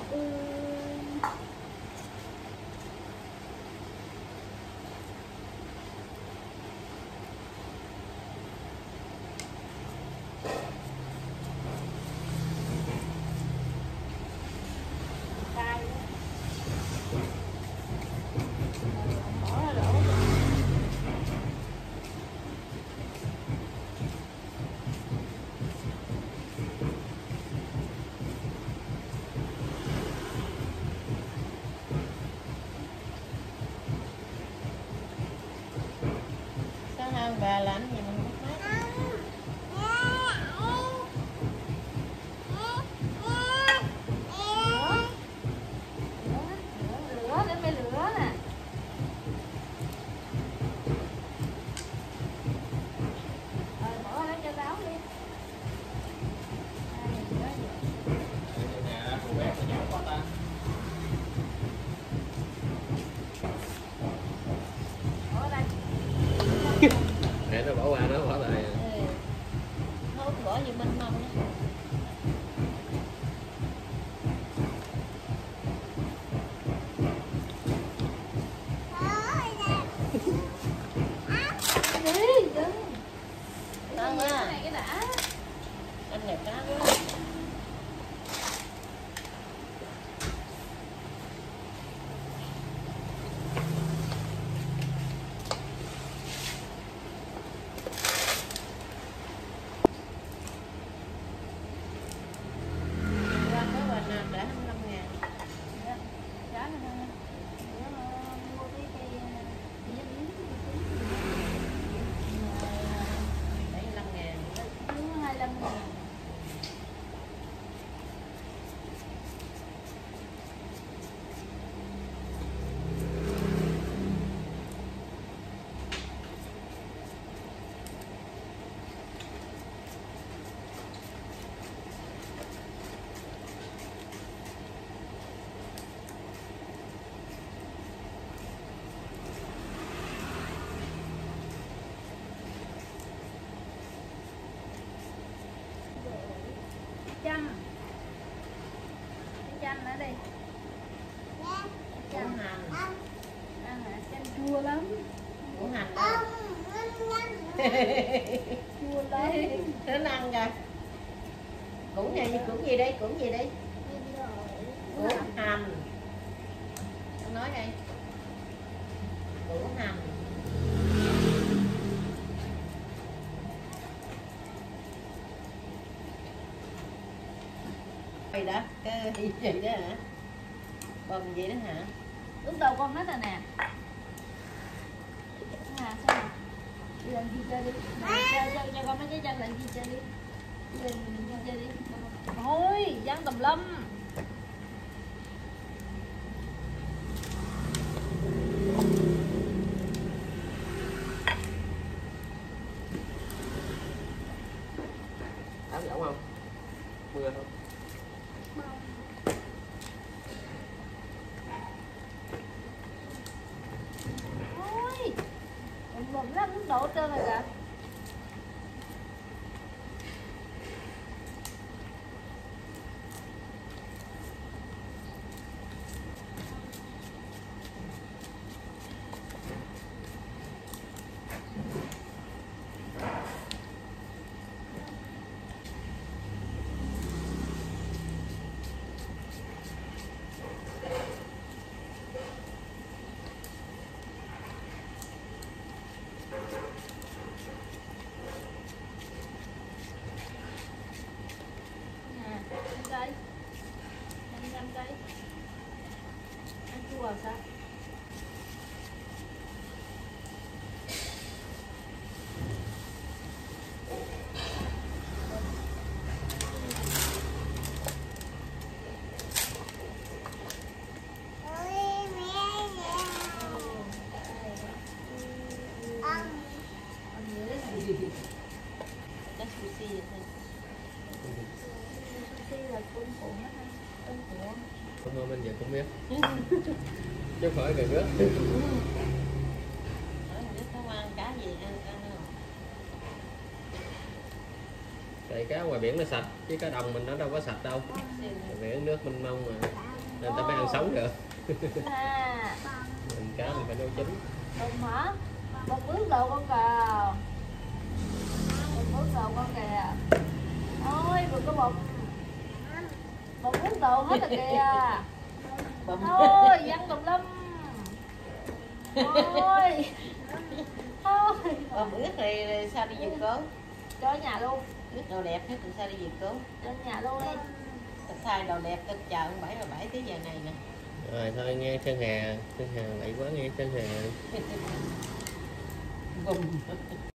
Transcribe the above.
Bà làm gì mình không thấy. Lửa để mày lửa nè. Rồi bỏ nó cho ráo đi. Nè, cô bé nó nhỏ quá ta. Bỏ đây. Để nó bỏ qua nó bỏ lại. Không bỏ gì mình mong đó. Anh đẹp cá quá. Ra có bà nào trả 25.000. Trả nó thôi. Mua cái cây dĩa miếng. 75.000. 25.000. Chanh ở đây. Củ hành. Ăn hả? Chanh chua lắm. Củ hành đó. Chua lắm. Nó ăn kìa. Củ này như củ gì đây? Củ gì đây? Củ hành. Con nói đây. Củ hành. Vậy đó, cái gì đó hả? Bông vậy đó hả? Lúc đầu con nói là nè. Sao nào? Đi làm gì chơi đi. Cho con mấy cái chân làm gì chơi đi. Đi làm gì chơi đi. Thôi, Giang tùm lum. Áo giỏng không? Mưa không? Thôi. Tùm lum nước đổ trơn rồi kìa. Cây 500 cây ăn chua sao Chắc sushi vậy thôi. sushi là cung cuộn đó ha, cung cuộn. Không ơi, mình giờ cũng biết. Chứ không phải gà rớt. Không ăn cá gì ăn không? Tại cá ngoài biển nó sạch, chứ cá đồng mình nó đâu có sạch đâu. Biển nước mênh mông mà. nên ta phải ăn sống được. À, Mình cá mình phải nấu chín. bụng hả? Một bước đầu con cào. Một bước đầu con kìa. Ôi, vừa có bụng. Một bước đầu hết rồi kìa. Bùm. Thôi, văng tùm lum. Thôi. Thôi. Bùm ướt thì sao đi giật cố? Cho ở nhà luôn. Ướt đồ đẹp hết thì sao đi giật cố? Cho ở nhà luôn đi. Tao thay đồ đẹp tao chờ ông 7 tới giờ này nè. Rồi thôi nghe Sơn Hà lại quá nghe Sơn Hà. Bùm.